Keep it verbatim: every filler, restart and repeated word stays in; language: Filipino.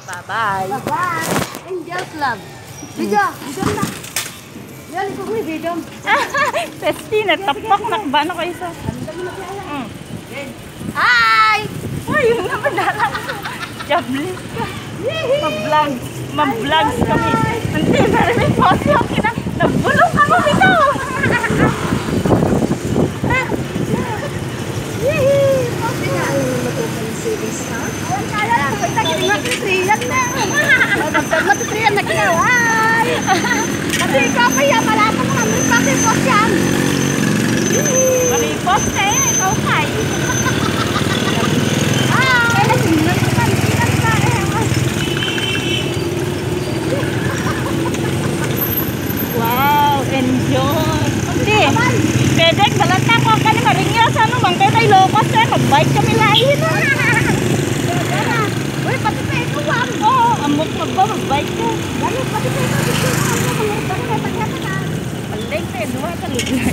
Bye-bye. Bye-bye. Angels love. Video. Video na. Yan, ikaw mo video. Pesti, natapok. Nakabano ko isa. Mm. Hi! Ay, yun naman dalang. Jobless ka. Ma-vlogs. Ma-vlogs kami. Hindi, pero may post lang. Nagbulong ako dito. Kasi ikaw kaya malapit mo namin pakipos yan. Maripos na eh. Ikaw kay. Ah, kaya sinunan ko kan. Sinunan ka eh. Wow, enjoy. Hindi. Pwede, galata ko ka ni Maringya sa ano. Bangkay tayo locos eh. Mag-bike kami lahin. Uy, pati pa ito wam. Oo, amok magba. Mag-bike ka. Dali, pati pa ito. Dali, pati pa ito. Paling tayo, duha ka lula.